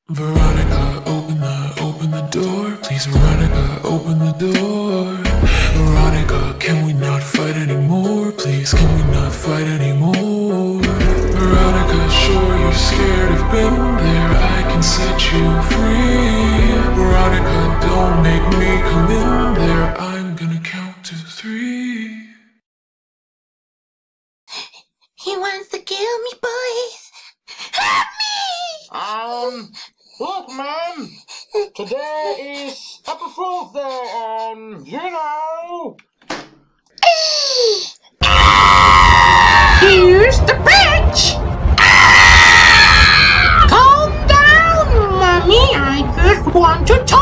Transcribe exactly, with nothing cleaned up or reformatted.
Veronica, open the, open the door. Please, Veronica, open the door. Veronica, can we not fight anymore? Please, can we not fight anymore? Veronica, sure you're scared, I've been there, I can set you free. Veronica, don't make me come in there, I'm gonna count to three. He wants to kill me, boys. Help me! Um, look, man, today is April Fool's Day, and you know. Here's the pitch! Calm down, Mommy. I just want to talk.